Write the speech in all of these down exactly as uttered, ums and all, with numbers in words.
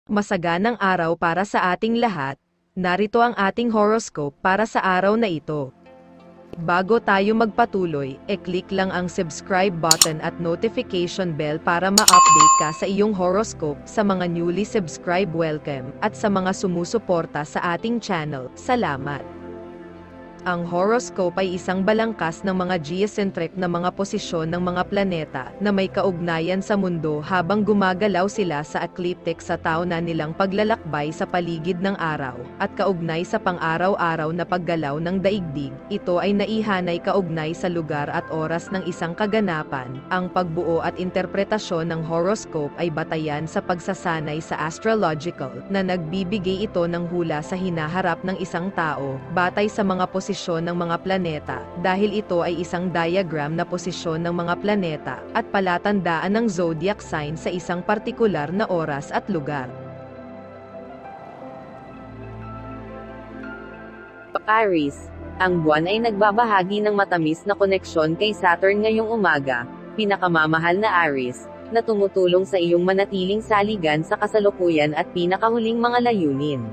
Masaganang araw para sa ating lahat. Narito ang ating horoscope para sa araw na ito. Bago tayo magpatuloy, e-click lang ang subscribe button at notification bell para ma-update ka sa iyong horoscope. Sa mga newly subscribe, welcome, at sa mga sumusuporta sa ating channel, salamat. Ang horoscope ay isang balangkas ng mga geocentric na mga posisyon ng mga planeta na may kaugnayan sa mundo habang gumagalaw sila sa ecliptic sa tauna nilang paglalakbay sa paligid ng araw, at kaugnay sa pang-araw-araw na paggalaw ng daigdig. Ito ay naihanay kaugnay sa lugar at oras ng isang kaganapan. Ang pagbuo at interpretasyon ng horoscope ay batayan sa pagsasanay sa astrological na nagbibigay ito ng hula sa hinaharap ng isang tao, batay sa mga posisyon ng mga planeta, dahil ito ay isang diagram na posisyon ng mga planeta, at palatandaan ng zodiac sign sa isang partikular na oras at lugar. Aries, ang buwan ay nagbabahagi ng matamis na koneksyon kay Saturn ngayong umaga, pinakamamahal na Aries, na tumutulong sa iyong manatiling saligan sa kasalukuyan at pinakahuling mga layunin.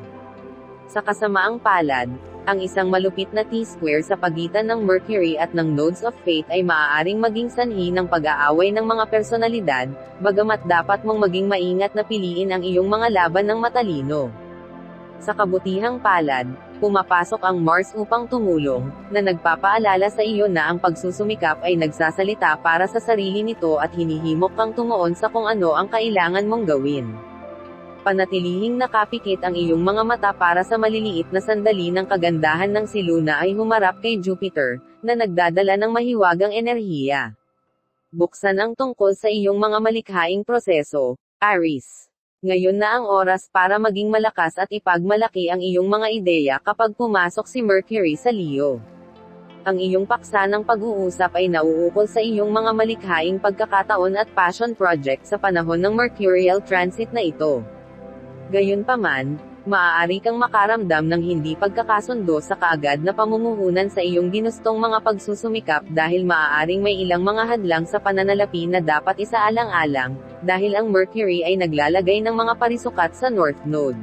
Sa kasamaang palad, ang isang malupit na T-square sa pagitan ng Mercury at ng Nodes of Fate ay maaaring maging sanhi ng pag-aaway ng mga personalidad, bagamat dapat mong maging maingat na piliin ang iyong mga laban ng matalino. Sa kabutihang palad, pumapasok ang Mars upang tumulong, na nagpapaalala sa iyo na ang pagsusumikap ay nagsasalita para sa sarili nito at hinihimok kang tumuon sa kung ano ang kailangan mong gawin. Panatilihing nakapikit ang iyong mga mata para sa maliliit na sandali ng kagandahan ng si Luna ay humarap kay Jupiter, na nagdadala ng mahiwagang enerhiya. Buksan ang tungkol sa iyong mga malikhaing proseso, Aries. Ngayon na ang oras para maging malakas at ipagmalaki ang iyong mga ideya kapag pumasok si Mercury sa Leo. Ang iyong paksa ng pag-uusap ay nauukol sa iyong mga malikhaing pagkakataon at passion project sa panahon ng Mercurial transit na ito. Gayunpaman, maaari kang makaramdam ng hindi pagkakasundo sa kaagad na pamumuhunan sa iyong ginustong mga pagsusumikap dahil maaaring may ilang mga hadlang sa pananalapi na dapat isaalang-alang, dahil ang Mercury ay naglalagay ng mga parisukat sa North Node.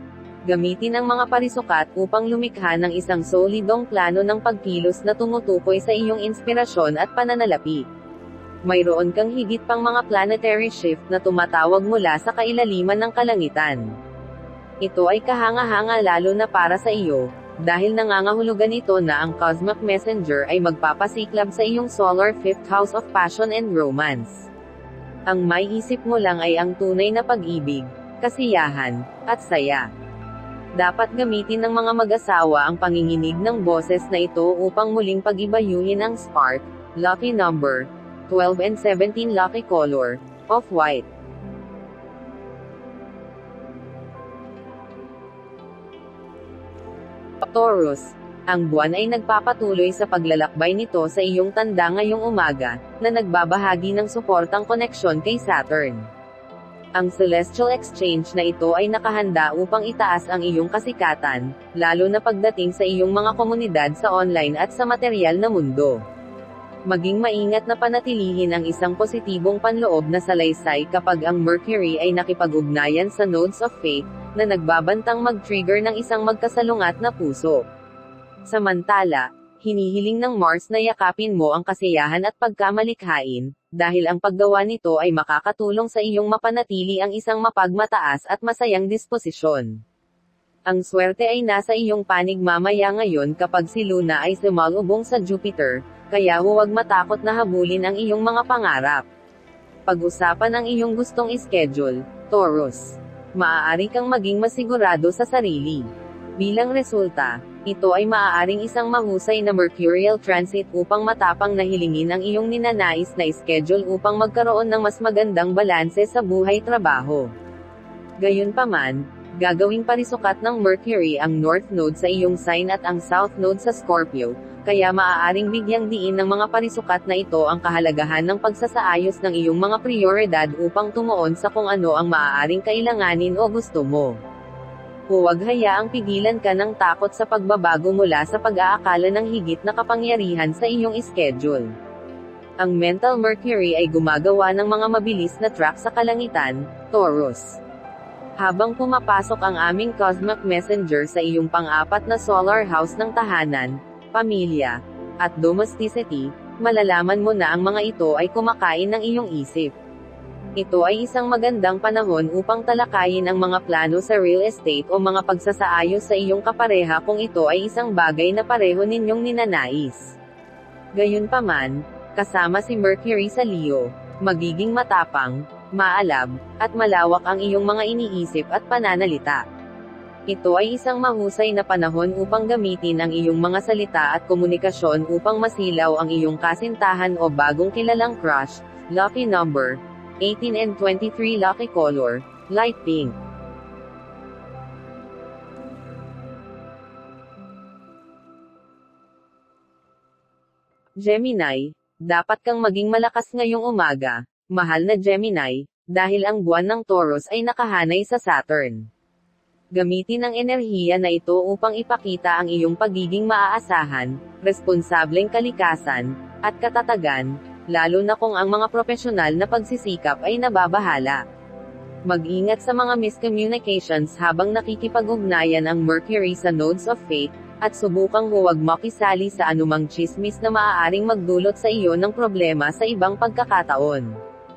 Gamitin ang mga parisukat upang lumikha ng isang solidong plano ng pagkilos na tumutukoy sa iyong inspirasyon at pananalapi. Mayroon kang higit pang mga planetary shift na tumatawag mula sa kailaliman ng kalangitan. Ito ay kahanga-hanga lalo na para sa iyo, dahil nangangahulugan ito na ang Cosmic Messenger ay magpapasiklab sa iyong Solar fifth House of Passion and Romance. Ang may isip mo lang ay ang tunay na pag-ibig, kasiyahan, at saya. Dapat gamitin ng mga mag-asawa ang panginginig ng boses na ito upang muling pag-ibayuhin ang spark. Lucky number twelve and seventeen. Lucky color off-white. Taurus, ang buwan ay nagpapatuloy sa paglalakbay nito sa iyong tanda ngayong umaga, na nagbabahagi ng suportang koneksyon kay Saturn. Ang celestial exchange na ito ay nakahanda upang itaas ang iyong kasikatan, lalo na pagdating sa iyong mga komunidad sa online at sa material na mundo. Maging maingat na panatilihin ang isang positibong panloob na salaysay kapag ang Mercury ay nakipag-ugnayan sa Nodes of Fate, na nagbabantang mag-trigger ng isang magkasalungat na puso. Samantala, hinihiling ng Mars na yakapin mo ang kasiyahan at pagkamalikhain, dahil ang paggawa nito ay makakatulong sa iyong mapanatili ang isang mapagmataas at masayang disposisyon. Ang swerte ay nasa iyong panig mamaya ngayon kapag si Luna ay sumalubong sa Jupiter, kaya huwag matakot na habulin ang iyong mga pangarap. Pag-usapan ang iyong gustong ischedule, Taurus. Maaari kang maging masigurado sa sarili. Bilang resulta, ito ay maaaring isang mahusay na Mercurial transit upang matapang na hilingin ang iyong ninanais na schedule upang magkaroon ng mas magandang balanse sa buhay-trabaho. Gayunpaman, gagawing parisukat ng Mercury ang North Node sa iyong sign at ang South Node sa Scorpio, kaya maaaring bigyang diin ng mga parisukat na ito ang kahalagahan ng pagsasaayos ng iyong mga prioridad upang tumuon sa kung ano ang maaaring kailanganin o gusto mo. Huwag hayaang pigilan ka ng takot sa pagbabago mula sa pag-aakala ng higit na kapangyarihan sa iyong schedule. Ang mental Mercury ay gumagawa ng mga mabilis na track sa kalangitan, Taurus. Habang pumapasok ang aming cosmic messenger sa iyong pang-apat na solar house ng tahanan, pamilya, at domesticity, malalaman mo na ang mga ito ay kumakain ng iyong isip. Ito ay isang magandang panahon upang talakayin ang mga plano sa real estate o mga pagsasaayos sa iyong kapareha kung ito ay isang bagay na pareho ninyong ninanais. Gayunpaman, kasama si Mercury sa Leo, magiging matapang, maalab, at malawak ang iyong mga iniisip at pananalita. Ito ay isang mahusay na panahon upang gamitin ang iyong mga salita at komunikasyon upang masilaw ang iyong kasintahan o bagong kilalang crush. Lucky number, eighteen and twenty-three. Lucky color, light pink. Gemini, dapat kang maging malakas ngayong umaga, mahal na Gemini, dahil ang buwan ng Taurus ay nakahanay sa Saturn. Gamitin ang enerhiya na ito upang ipakita ang iyong pagiging maaasahan, responsableng kalikasan, at katatagan, lalo na kung ang mga profesional na pagsisikap ay nababahala. Mag-ingat sa mga miscommunications habang nakikipag-ugnayan ang Mercury sa nodes of fate, at subukang huwag makisali sa anumang chismis na maaaring magdulot sa iyo ng problema sa ibang pagkakataon.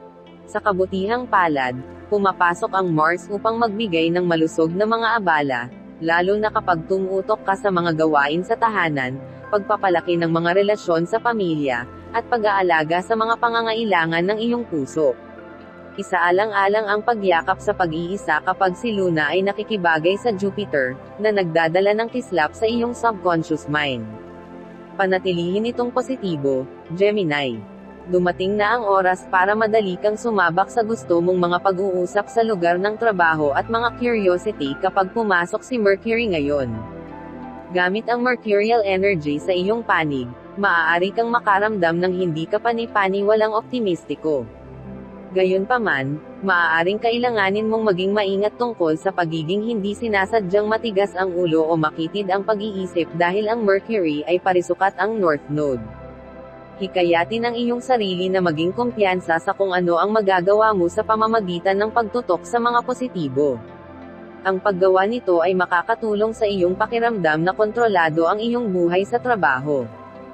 Sa kabutihang palad, pumapasok ang Mars upang magbigay ng malusog na mga abala, lalo na kapag tumutok ka sa mga gawain sa tahanan, pagpapalaki ng mga relasyon sa pamilya, at pag-aalaga sa mga pangangailangan ng iyong puso. Isaalang-alang ang pagyakap sa pag-iisa kapag si Luna ay nakikibagay sa Jupiter, na nagdadala ng kislap sa iyong subconscious mind. Panatilihin itong positibo, Gemini. Dumating na ang oras para madali kang sumabak sa gusto mong mga pag-uusap sa lugar ng trabaho at mga curiosity kapag pumasok si Mercury ngayon. Gamit ang mercurial energy sa iyong panig, maaari kang makaramdam ng hindi ka pani-paniwalang optimistiko. Gayunpaman, maaaring kailanganin mong maging maingat tungkol sa pagiging hindi sinasadyang matigas ang ulo o makitid ang pag-iisip dahil ang Mercury ay parisukat ang North Node. Hikayatin ang iyong sarili na maging kumpiyansa sa kung ano ang magagawa mo sa pamamagitan ng pagtutok sa mga positibo. Ang paggawa nito ay makakatulong sa iyong pakiramdam na kontrolado ang iyong buhay sa trabaho.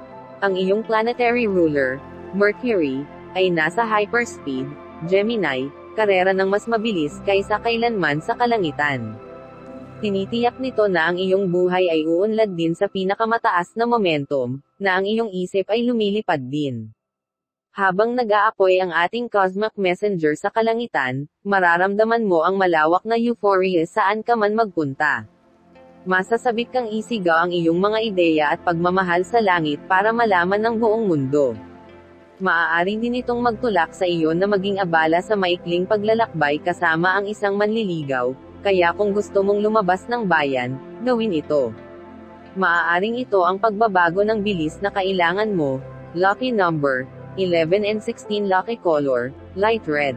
Ang iyong planetary ruler, Mercury, ay nasa hyperspeed, Gemini, karera ng mas mabilis kaysa kailanman sa kalangitan. Tinitiyak nito na ang iyong buhay ay uunlad din sa pinakamataas na momentum, na ang iyong isip ay lumilipad din. Habang nag-aapoy ang ating cosmic messenger sa kalangitan, mararamdaman mo ang malawak na euphoria saan ka man magpunta. Masasabik kang isigaw ang iyong mga ideya at pagmamahal sa langit para malaman ng buong mundo. Maaari din itong magtulak sa iyo na maging abala sa maikling paglalakbay kasama ang isang manliligaw, kaya kung gusto mong lumabas ng bayan, gawin ito. Maaaring ito ang pagbabago ng bilis na kailangan mo. Lucky number, eleven and sixteen. Lucky color, light red.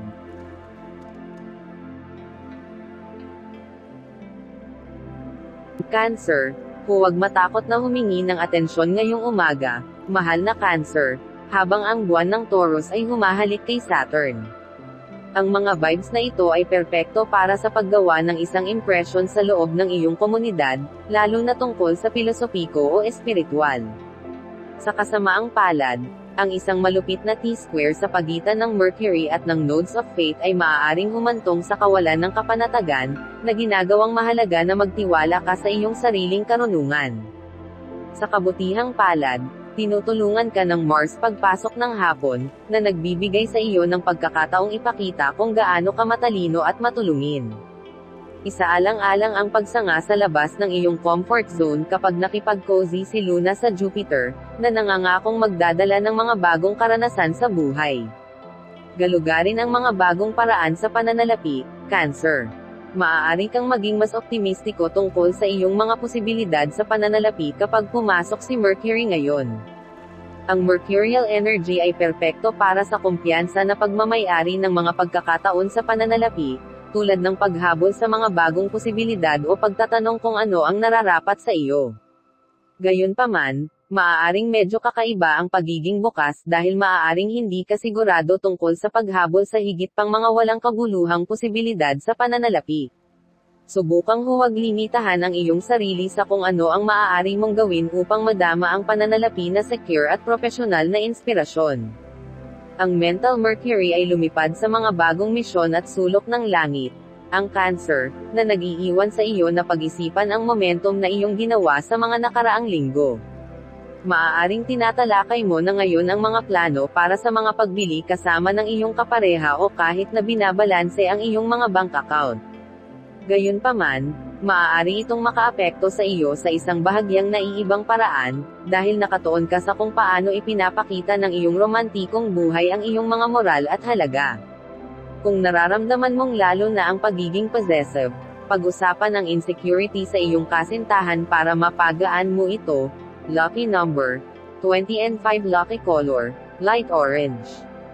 Cancer, huwag matakot na humingi ng atensyon ngayong umaga, mahal na Cancer, habang ang buwan ng Taurus ay humahalik kay Saturn. Ang mga vibes na ito ay perpekto para sa paggawa ng isang impression sa loob ng iyong komunidad, lalo na tungkol sa pilosopiko o espiritual. Sa kasamaang palad, ang isang malupit na T-square sa pagitan ng Mercury at ng nodes of fate ay maaaring humantong sa kawalan ng kapanatagan, na ginagawang mahalaga na magtiwala ka sa iyong sariling karunungan. Sa kabutihang palad, tinutulungan ka ng Mars pagpasok ng hapon, na nagbibigay sa iyo ng pagkakataong ipakita kung gaano ka matalino at matulungin. Isaalang-alang ang pagsanga sa labas ng iyong comfort zone kapag nakipag-cozy si Luna sa Jupiter, na nangangakong magdadala ng mga bagong karanasan sa buhay. Galugarin ang mga bagong paraan sa pananalapi, Cancer. Maaari kang maging mas optimistiko tungkol sa iyong mga posibilidad sa pananalapi kapag pumasok si Mercury ngayon. Ang mercurial energy ay perpekto para sa kumpiyansa na pagmamayari ng mga pagkakataon sa pananalapi, tulad ng paghabol sa mga bagong posibilidad o pagtatanong kung ano ang nararapat sa iyo. Gayunpaman, maaaring medyo kakaiba ang pagiging bukas dahil maaaring hindi ka sigurado tungkol sa paghabol sa higit pang mga walang kabuluhang posibilidad sa pananalapi. Subukang huwag limitahan ang iyong sarili sa kung ano ang maaari mong gawin upang madama ang pananalapi na secure at profesional na inspirasyon. Ang mental Mercury ay lumipad sa mga bagong misyon at sulok ng langit. Ang Cancer, na nag-iiwan sa iyo na pag-isipan ang momentum na iyong ginawa sa mga nakaraang linggo. Maaaring tinatalakay mo na ngayon ang mga plano para sa mga pagbili kasama ng iyong kapareha o kahit na binabalanse ang iyong mga bank account. Gayunpaman, maaari itong makaapekto sa iyo sa isang bahagyang naiibang paraan, dahil nakatuon ka sa kung paano ipinapakita ng iyong romantikong buhay ang iyong mga moral at halaga. Kung nararamdaman mong lalo na ang pagiging possessive, pag-usapan ang insecurity sa iyong kasintahan para mapagaan mo ito. Lucky number, twenty and five. Lucky color, light orange.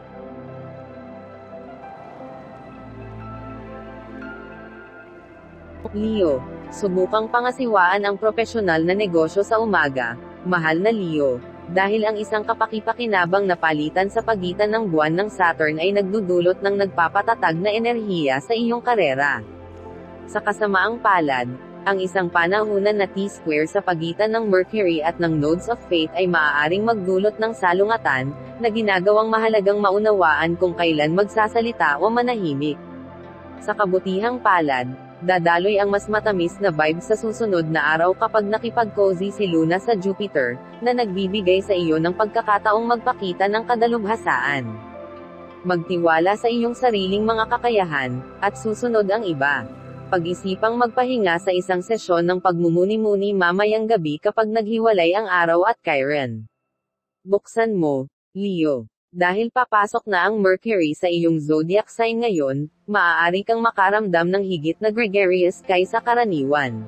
Leo, subukang pangasiwaan ang propesyonal na negosyo sa umaga, mahal na Leo. Dahil ang isang kapaki-pakinabang na palitan sa pagitan ng buwan ng Saturn ay nagdudulot ng nagpapatatag na enerhiya sa iyong karera. Sa kasamaang palad, ang isang panahunan na T-square sa pagitan ng Mercury at ng Nodes of Fate ay maaaring magdulot ng salungatan, na ginagawang mahalagang maunawaan kung kailan magsasalita o manahimik. Sa kabutihang palad, dadaloy ang mas matamis na vibe sa susunod na araw kapag nakipag-cozy si Luna sa Jupiter, na nagbibigay sa iyo ng pagkakataong magpakita ng kadalubhasaan. Magtiwala sa iyong sariling mga kakayahan, at susunod ang iba. Pag-isipang magpahinga sa isang sesyon ng pagmumuni-muni mamayang gabi kapag naghiwalay ang araw at Chiron. Buksan mo, Leo. Dahil papasok na ang Mercury sa iyong zodiac sign ngayon, maaari kang makaramdam ng higit na gregarious kaysa karaniwan.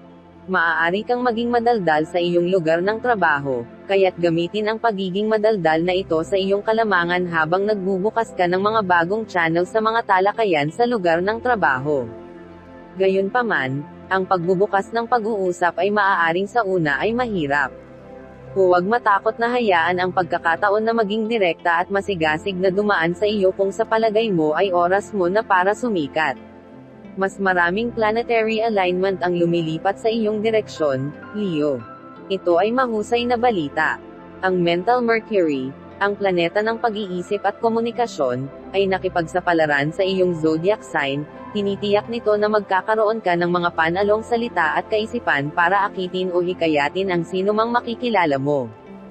Maaari kang maging madaldal sa iyong lugar ng trabaho, kaya't gamitin ang pagiging madaldal na ito sa iyong kalamangan habang nagbubukas ka ng mga bagong channel sa mga talakayan sa lugar ng trabaho. Gayunpaman, ang pagbubukas ng pag-uusap ay maaaring sa una ay mahirap. Huwag matakot na hayaan ang pagkakataon na maging direkta at masigasig na dumaan sa iyo kung sa palagay mo ay oras mo na para sumikat. Mas maraming planetary alignment ang lumilipat sa iyong direksyon, Leo. Ito ay mahusay na balita. Ang mental Mercury, ang planeta ng pag-iisip at komunikasyon, ay nakipagsapalaran sa iyong zodiac sign. Tinitiyak nito na magkakaroon ka ng mga panalong salita at kaisipan para akitin o hikayatin ang sinumang makikilala mo.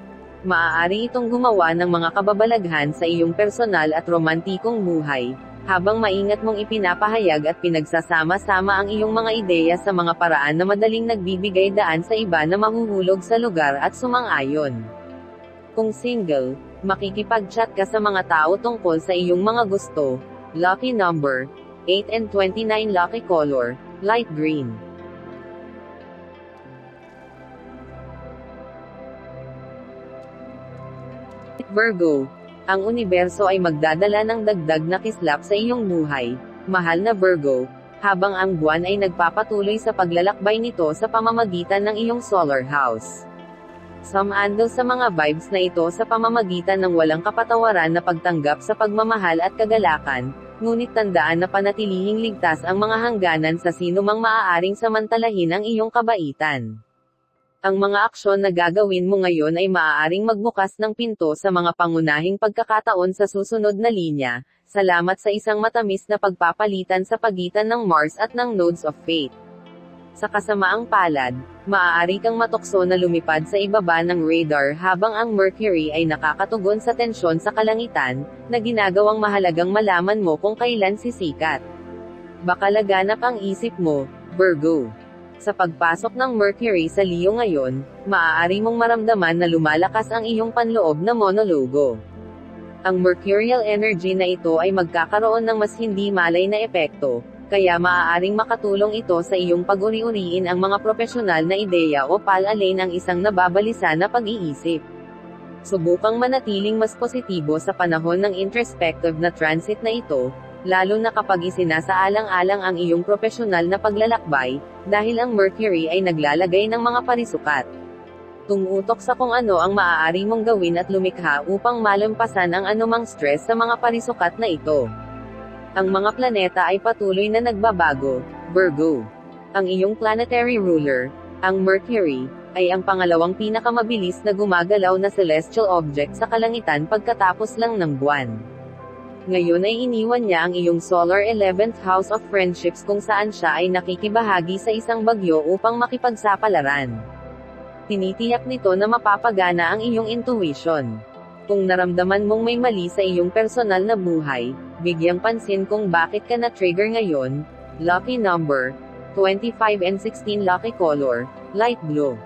Maaari itong gumawa ng mga kababalaghan sa iyong personal at romantikong buhay, habang maingat mong ipinapahayag at pinagsasama-sama ang iyong mga ideya sa mga paraan na madaling nagbibigay daan sa iba na mahuhulog sa lugar at sumang-ayon. Kung single, makikipag-chat ka sa mga tao tungkol sa iyong mga gusto. Lucky number, eight and twenty-nine. Lucky color, light green. Virgo, ang universo ay magdadala ng dagdag na kislap sa iyong buhay, mahal na Virgo, habang ang buwan ay nagpapatuloy sa paglalakbay nito sa pamamagitan ng iyong solar house. Sumando sa mga vibes na ito sa pamamagitan ng walang kapatawaran na pagtanggap sa pagmamahal at kagalakan, ngunit tandaan na panatilihing ligtas ang mga hangganan sa sinumang maaaring samantalahin ang iyong kabaitan. Ang mga aksyon na gagawin mo ngayon ay maaaring magbukas ng pinto sa mga pangunahing pagkakataon sa susunod na linya, salamat sa isang matamis na pagpapalitan sa pagitan ng Mars at ng Nodes of Fate. Sa kasamaang palad, maaari kang matukso na lumipad sa ibaba ng radar habang ang Mercury ay nakakatugon sa tensyon sa kalangitan, na ginagawang mahalagang malaman mo kung kailan sisikat. Baka laganap ang isip mo, Virgo. Sa pagpasok ng Mercury sa Leo ngayon, maaari mong maramdaman na lumalakas ang iyong panloob na monologo. Ang Mercurial energy na ito ay magkakaroon ng mas hindi malay na epekto, kaya maaaring makatulong ito sa iyong pag-uri-uriin ang mga propesyonal na ideya o palalain ang isang nababalisa na pag-iisip. Subukang manatiling mas positibo sa panahon ng introspective na transit na ito, lalo na kapag isinasaalang-alang ang iyong propesyonal na paglalakbay, dahil ang Mercury ay naglalagay ng mga parisukat. Tumutok sa kung ano ang maaari mong gawin at lumikha upang malampasan ang anumang stress sa mga parisukat na ito. Ang mga planeta ay patuloy na nagbabago, Virgo. Ang iyong planetary ruler, ang Mercury, ay ang pangalawang pinakamabilis na gumagalaw na celestial object sa kalangitan pagkatapos lang ng buwan. Ngayon ay iniwan niya ang iyong solar eleventh house of friendships kung saan siya ay nakikibahagi sa isang bagyo upang makipagsapalaran. Tinitiyak nito na mapapagana ang iyong intuition. Kung naramdaman mong may mali sa iyong personal na buhay, bigyang pansin kung bakit ka na-trigger ngayon. Lucky number, twenty-five and sixteen. Lucky color, light blue.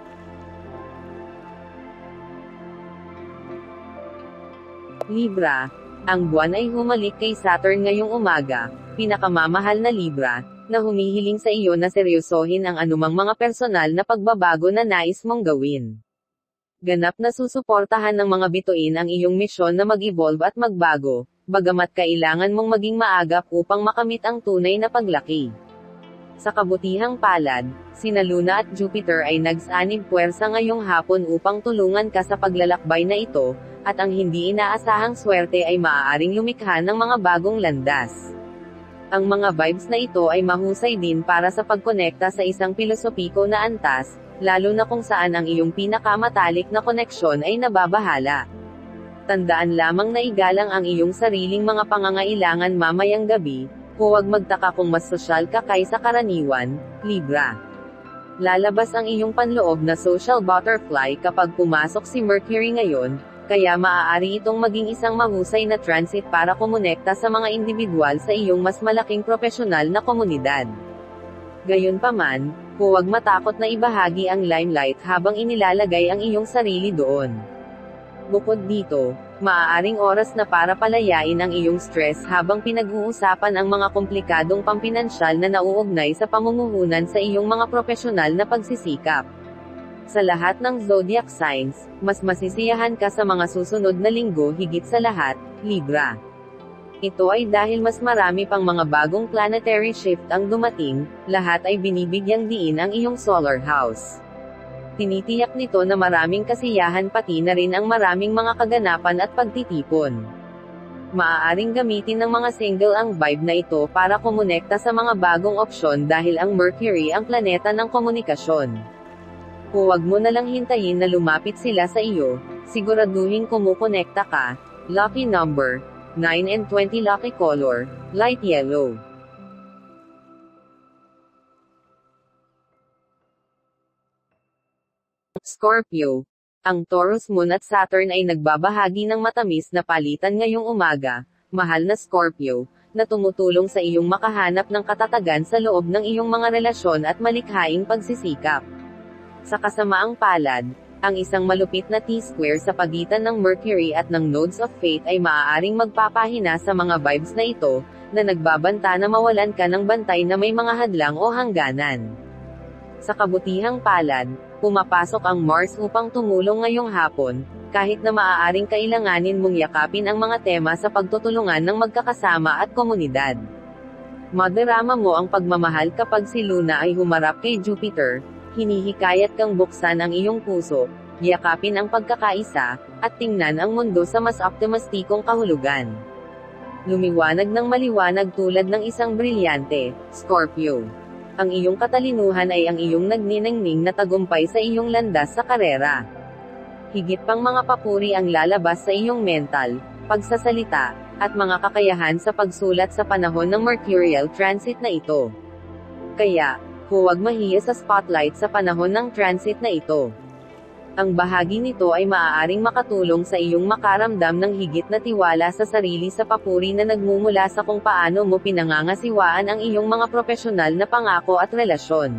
Libra, ang buwan ay humalik kay Saturn ngayong umaga, pinakamamahal na Libra, na humihiling sa iyo na seryosohin ang anumang mga personal na pagbabago na nais mong gawin. Ganap na susuportahan ng mga bituin ang iyong misyon na mag-evolve at magbago, bagamat kailangan mong maging maagap upang makamit ang tunay na paglaki. Sa kabutihang palad, sina Luna at Jupiter ay nagsanib puwersa ngayong hapon upang tulungan ka sa paglalakbay na ito, at ang hindi inaasahang swerte ay maaaring lumikha ng mga bagong landas. Ang mga vibes na ito ay mahusay din para sa pagkonekta sa isang pilosopiko na antas, lalo na kung saan ang iyong pinakamatalik na koneksyon ay nababahala. Tandaan lamang na igalang ang iyong sariling mga pangangailangan mamayang gabi, huwag magtaka kung mas sosyal ka kaysa karaniwan, Libra. Lalabas ang iyong panloob na social butterfly kapag pumasok si Mercury ngayon, kaya maaari itong maging isang mahusay na transit para kumonekta sa mga individual sa iyong mas malaking profesional na komunidad. Gayunpaman, huwag matakot na ibahagi ang limelight habang inilalagay ang iyong sarili doon. Bukod dito, maaaring oras na para palayain ang iyong stress habang pinag-uusapan ang mga komplikadong pampinansyal na nauugnay sa pamumuhunan sa iyong mga profesional na pagsisikap. Sa lahat ng zodiac signs, mas masisiyahan ka sa mga susunod na linggo higit sa lahat, Libra. Ito ay dahil mas marami pang mga bagong planetary shift ang dumating, lahat ay binibigyang diin ang iyong solar house. Tinitiyak nito na maraming kasiyahan pati na rin ang maraming mga kaganapan at pagtitipon. Maaaring gamitin ng mga single ang vibe na ito para kumonekta sa mga bagong opsyon dahil ang Mercury ang planeta ng komunikasyon. Huwag mo na lang hintayin na lumapit sila sa iyo, siguraduhin kumukonekta ka. Lucky number, nine and twenty. Lucky color, light yellow. Scorpio, ang Taurus Moon at Saturn ay nagbabahagi ng matamis na palitan ngayong umaga, mahal na Scorpio, na tumutulong sa iyong makahanap ng katatagan sa loob ng iyong mga relasyon at malikhaing pagsisikap. Sa kasamaang palad, ang isang malupit na T-square sa pagitan ng Mercury at ng Nodes of Fate ay maaaring magpapahina sa mga vibes na ito, na nagbabanta na mawalan ka ng bantay na may mga hadlang o hangganan. Sa kabutihang palad, pumapasok ang Mars upang tumulong ngayong hapon, kahit na maaaring kailanganin mong yakapin ang mga tema sa pagtutulungan ng magkakasama at komunidad. Madarama mo ang pagmamahal kapag si Luna ay humarap kay Jupiter. Hinihikayat kang buksan ang iyong puso, yakapin ang pagkakaisa, at tingnan ang mundo sa mas optimistikong kahulugan. Lumiwanag ng maliwanag tulad ng isang brilyante, Scorpio. Ang iyong katalinuhan ay ang iyong nagniningning na tagumpay sa iyong landas sa karera. Higit pang mga papuri ang lalabas sa iyong mental, pagsasalita, at mga kakayahan sa pagsulat sa panahon ng Mercurial transit na ito. Kaya, huwag mahiya sa spotlight sa panahon ng transit na ito. Ang bahagi nito ay maaaring makatulong sa iyong makaramdam ng higit na tiwala sa sarili sa papuri na nagmumula sa kung paano mo pinangangasiwaan ang iyong mga profesional na pangako at relasyon.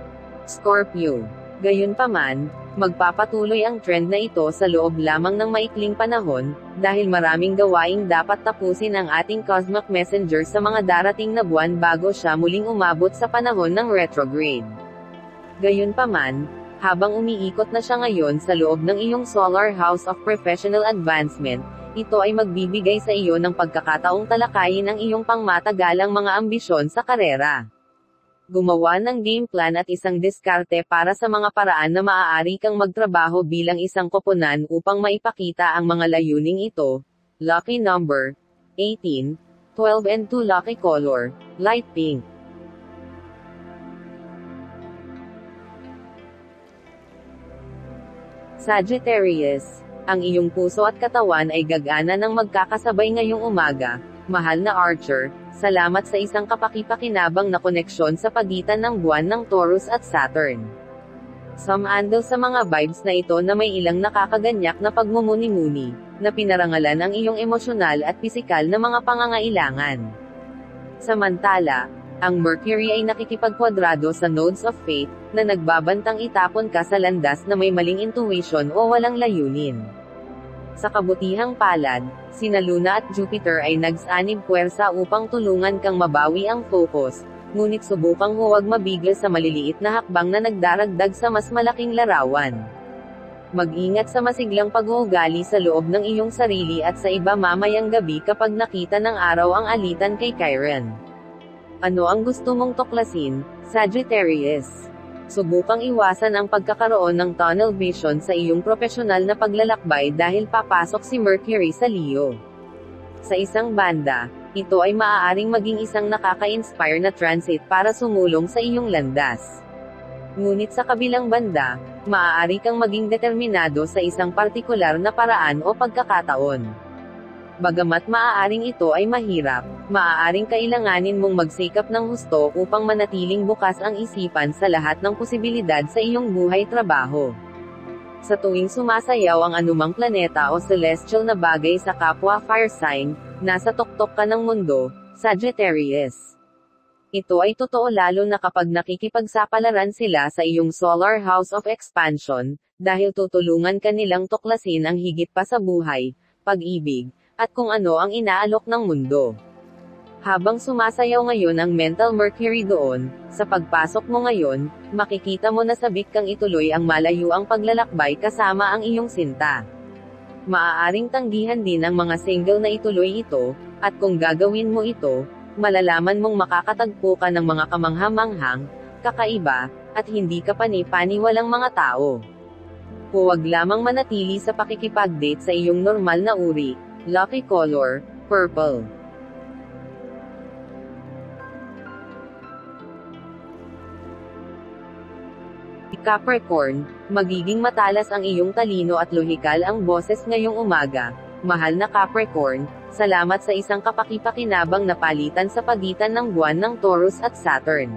Scorpio. Gayunpaman, magpapatuloy ang trend na ito sa loob lamang ng maikling panahon, dahil maraming gawaing dapat tapusin ang ating cosmic messenger sa mga darating na buwan bago siya muling umabot sa panahon ng retrograde. Gayunpaman, habang umiikot na siya ngayon sa loob ng iyong solar house of professional advancement, ito ay magbibigay sa iyo ng pagkakataong talakayin ang iyong pangmatagalang mga ambisyon sa karera. Gumawa ng game plan at isang diskarte para sa mga paraan na maaari kang magtrabaho bilang isang koponan upang maipakita ang mga layuning ito. Lucky number, eighteen, twelve and two. Lucky color, light pink. Sagittarius, ang iyong puso at katawan ay gagana ng magkakasabay ngayong umaga. Mahal na Archer, salamat sa isang kapaki-pakinabang na koneksyon sa pagitan ng buwan ng Taurus at Saturn. Sumando sa mga vibes na ito na may ilang nakakaganyak na pagmumuni-muni, na pinarangalan ang iyong emosyonal at pisikal na mga pangangailangan. Samantala, ang Mercury ay nakikipagkwadrado sa nodes of fate, na nagbabantang itapon ka sa landas na may maling intuition o walang layunin. Sa kabutihang palad, sina Luna at Jupiter ay nagsanib puwersa upang tulungan kang mabawi ang focus, ngunit subukang huwag mabigla sa maliliit na hakbang na nagdaragdag sa mas malaking larawan. Mag-ingat sa masiglang pag-uugali sa loob ng iyong sarili at sa iba mamayang gabi kapag nakita ng araw ang alitan kay Chiron. Ano ang gusto mong tuklasin, Sagittarius? Subukang iwasan ang pagkakaroon ng tunnel vision sa iyong profesional na paglalakbay dahil papasok si Mercury sa Leo. Sa isang banda, ito ay maaaring maging isang nakaka-inspire na transit para sumulong sa iyong landas. Ngunit sa kabilang banda, maaari kang maging determinado sa isang partikular na paraan o pagkakataon. Bagamat maaaring ito ay mahirap, maaaring kailanganin mong magsikap ng husto upang manatiling bukas ang isipan sa lahat ng posibilidad sa iyong buhay-trabaho. Sa tuwing sumasayaw ang anumang planeta o celestial na bagay sa kapwa fire sign, nasa tuktok ka ng mundo, Sagittarius. Ito ay totoo lalo na kapag nakikipagsapalaran sila sa iyong solar house of expansion, dahil tutulungan ka nilang tuklasin ang higit pa sa buhay, pag-ibig, at kung ano ang inaalok ng mundo. Habang sumasayaw ngayon ang mental Mercury doon, sa pagpasok mo ngayon, makikita mo na sabik kang ituloy ang malayuang paglalakbay kasama ang iyong sinta. Maaaring tanggihan din ang mga single na ituloy ito, at kung gagawin mo ito, malalaman mong makakatagpo ka ng mga kamangha-manghang, kakaiba, at hindi ka pani-paniwalang mga tao. Huwag lamang manatili sa pakikipag-date sa iyong normal na uri. Lucky color, purple. Capricorn, magiging matalas ang iyong talino at lohikal ang boses ngayong umaga. Mahal na Capricorn, salamat sa isang kapaki-pakinabang na palitan sa pagitan ng buwan ng Taurus at Saturn.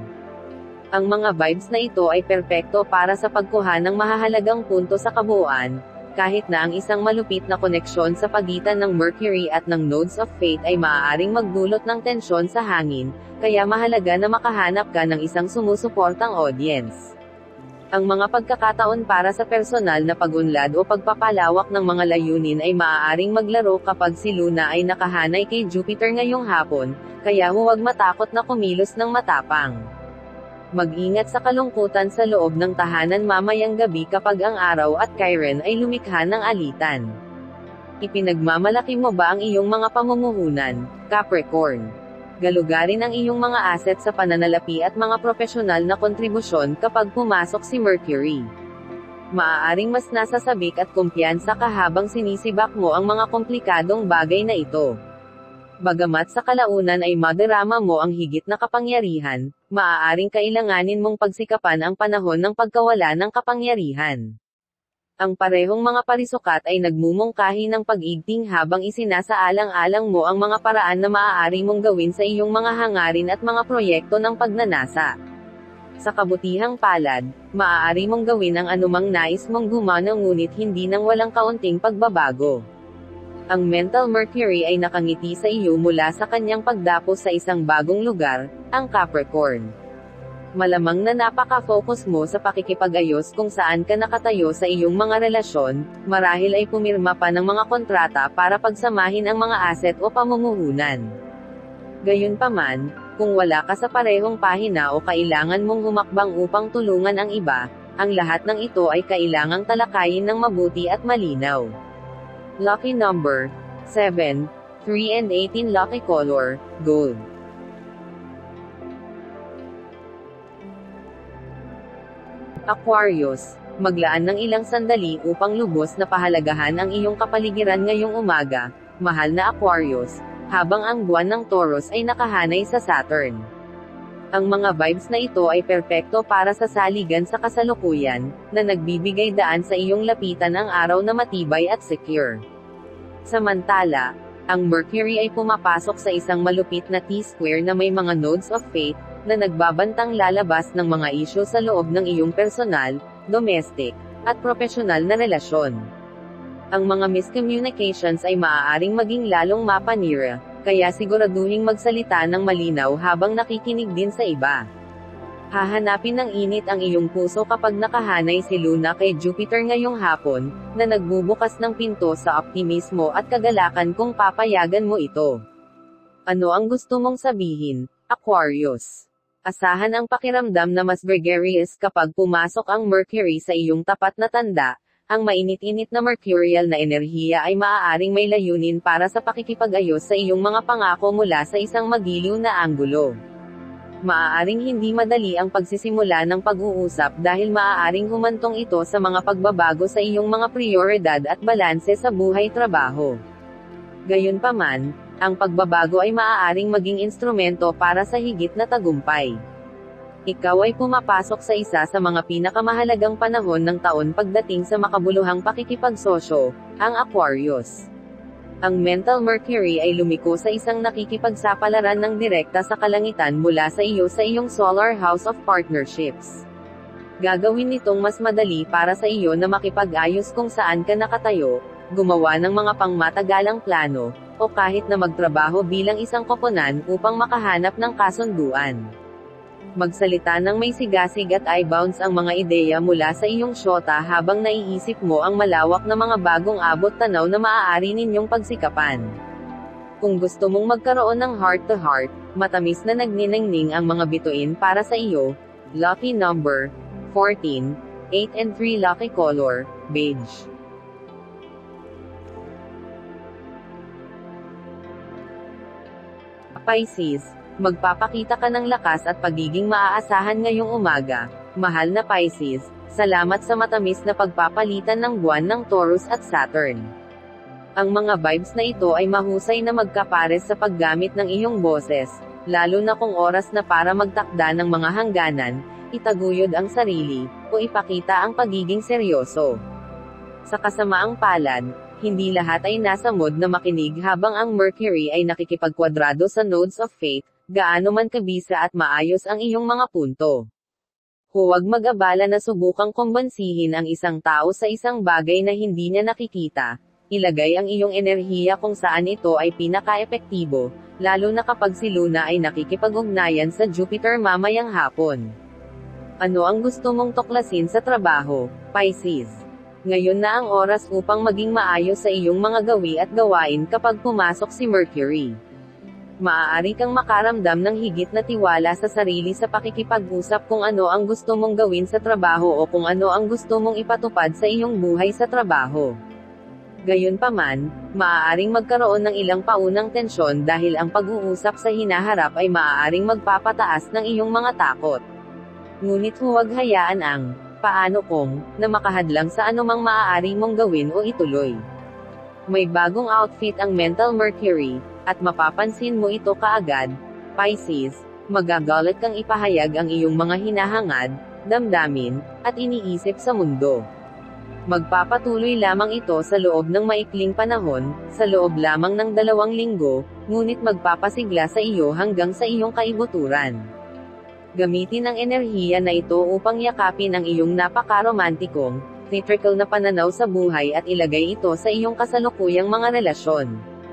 Ang mga vibes na ito ay perpekto para sa pagkuha ng mahahalagang punto sa kabuuan, kahit na ang isang malupit na koneksyon sa pagitan ng Mercury at ng nodes of fate ay maaaring magdulot ng tensyon sa hangin, kaya mahalaga na makahanap ka ng isang sumusuportang audience. Ang mga pagkakataon para sa personal na pag-unlad o pagpapalawak ng mga layunin ay maaaring maglaro kapag si Luna ay nakahanay kay Jupiter ngayong hapon, kaya huwag matakot na kumilos ng matapang. Mag-ingat sa kalungkutan sa loob ng tahanan mamayang gabi kapag ang araw at Chiron ay lumikha ng alitan. Ipinagmamalaki mo ba ang iyong mga pamumuhunan, Capricorn? Galugarin ang iyong mga asset sa pananalapi at mga profesional na kontribusyon kapag pumasok si Mercury. Maaaring mas nasasabik at kumpiyansa ka habang sinisibak mo ang mga komplikadong bagay na ito. Bagamat sa kalaunan ay madarama mo ang higit na kapangyarihan, maaaring kailanganin mong pagsikapan ang panahon ng pagkawala ng kapangyarihan. Ang parehong mga parisukat ay nagmumungkahi ng pag-igting habang isinasaalang-alang mo ang mga paraan na maaari mong gawin sa iyong mga hangarin at mga proyekto ng pagnanasa. Sa kabutihang palad, maaari mong gawin ang anumang nais mong gumana ngunit hindi nang walang kaunting pagbabago. Ang mental Mercury ay nakangiti sa iyo mula sa kanyang pagdapo sa isang bagong lugar, ang Capricorn. Malamang na napaka-focus mo sa pakikipag-ayos kung saan ka nakatayo sa iyong mga relasyon, marahil ay pumirma pa ng mga kontrata para pagsamahin ang mga asset o pamumuhunan. Gayunpaman, kung wala ka sa parehong pahina o kailangan mong humakbang upang tulungan ang iba, ang lahat ng ito ay kailangang talakayin ng mabuti at malinaw. Lucky number, seven, three and eighteen. Lucky color, gold. Aquarius, maglaan ng ilang sandali upang lubos na pahalagahan ang iyong kapaligiran ngayong umaga, mahal na Aquarius, habang ang buwan ng Taurus ay nakahanay sa Saturn. Ang mga vibes na ito ay perpekto para sa saligan sa kasalukuyan, na nagbibigay daan sa iyong lapitan ang araw na matibay at secure. Samantala, ang Mercury ay pumapasok sa isang malupit na T-square na may mga nodes of fate, na nagbabantang lalabas ng mga isyu sa loob ng iyong personal, domestic, at profesional na relasyon. Ang mga miscommunications ay maaaring maging lalong mapanira, kaya siguraduhing magsalita ng malinaw habang nakikinig din sa iba. Hahanapin ng init ang iyong puso kapag nakahanay si Luna kay Jupiter ngayong hapon, na nagbubukas ng pinto sa optimismo at kagalakan kung papayagan mo ito. Ano ang gusto mong sabihin, Aquarius? Asahan ang pakiramdam na mas gregarious kapag pumasok ang Mercury sa iyong tapat na tanda. Ang mainit-init na mercurial na enerhiya ay maaaring may layunin para sa pakikipag-ayos sa iyong mga pangako mula sa isang magiliw na anggulo. Maaaring hindi madali ang pagsisimula ng pag-uusap dahil maaaring humantong ito sa mga pagbabago sa iyong mga prioridad at balanse sa buhay-trabaho. Gayunpaman, ang pagbabago ay maaaring maging instrumento para sa higit na tagumpay. Ikaw ay pumapasok sa isa sa mga pinakamahalagang panahon ng taon pagdating sa makabuluhang pakikipagsosyo, ang Aquarius. Ang mental Mercury ay lumiko sa isang nakikipagsapalaran ng direkta sa kalangitan mula sa iyo sa iyong solar house of partnerships. Gagawin nitong mas madali para sa iyo na makipag-ayos kung saan ka nakatayo, gumawa ng mga pangmatagalang plano, o kahit na magtrabaho bilang isang koponan upang makahanap ng kasunduan. Magsalita ng may sigasig at i-bounce ang mga ideya mula sa iyong syota habang naiisip mo ang malawak na mga bagong abot tanaw na maaari ninyong pagsikapan. Kung gusto mong magkaroon ng heart-to-heart, matamis na nagniningning ang mga bituin para sa iyo. Lucky number, fourteen, eight and three. Lucky color, beige. Pisces, magpapakita ka ng lakas at pagiging maaasahan ngayong umaga. Mahal na Pisces, salamat sa matamis na pagpapalitan ng buwan ng Taurus at Saturn. Ang mga vibes na ito ay mahusay na magkapares sa paggamit ng iyong boses, lalo na kung oras na para magtakda ng mga hangganan, itaguyod ang sarili, o ipakita ang pagiging seryoso. Sa kasamaang palad, hindi lahat ay nasa mood na makinig habang ang Mercury ay nakikipagkwadrado sa nodes of fate, gaano man kabisa at maayos ang iyong mga punto. Huwag mag-abala na subukang kumbansihin ang isang tao sa isang bagay na hindi niya nakikita. Ilagay ang iyong enerhiya kung saan ito ay pinaka-epektibo, lalo na kapag si Luna ay nakikipag-ugnayan sa Jupiter mamayang hapon. Ano ang gusto mong tuklasin sa trabaho, Pisces? Ngayon na ang oras upang maging maayos sa iyong mga gawi at gawain kapag pumasok si Mercury. Maaari kang makaramdam ng higit na tiwala sa sarili sa pakikipag-usap kung ano ang gusto mong gawin sa trabaho o kung ano ang gusto mong ipatupad sa iyong buhay sa trabaho. Gayunpaman, maaaring magkaroon ng ilang paunang tensyon dahil ang pag-uusap sa hinaharap ay maaaring magpapataas ng iyong mga takot. Ngunit huwag hayaan ang paano kung na makahadlang sa anumang maaari mong gawin o ituloy. May bagong outfit ang mental Mercury, at mapapansin mo ito kaagad, Pisces. Magagalit kang ipahayag ang iyong mga hinahangad, damdamin, at iniisip sa mundo. Magpapatuloy lamang ito sa loob ng maikling panahon, sa loob lamang ng dalawang linggo, ngunit magpapasigla sa iyo hanggang sa iyong kaibuturan. Gamitin ang enerhiya na ito upang yakapin ang iyong napaka-romantikong, theatrical na pananaw sa buhay at ilagay ito sa iyong kasalukuyang mga relasyon.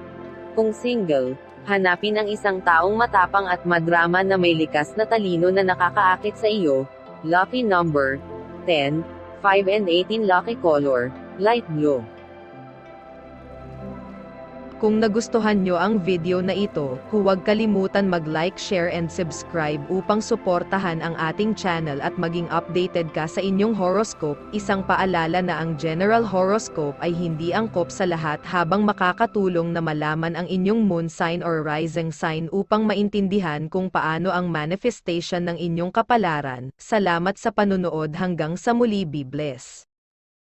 Kung single, hanapin ang isang taong matapang at madrama na may likas na talino na nakakaakit sa iyo. Lucky number, ten, five and eighteen. Lucky color, light blue. Kung nagustuhan nyo ang video na ito, huwag kalimutan mag-like, share and subscribe upang suportahan ang ating channel at maging updated ka sa inyong horoscope. Isang paalala na ang general horoscope ay hindi angkop sa lahat habang makakatulong na malaman ang inyong moon sign or rising sign upang maintindihan kung paano ang manifestation ng inyong kapalaran. Salamat sa panunood hanggang sa muli. Be blessed.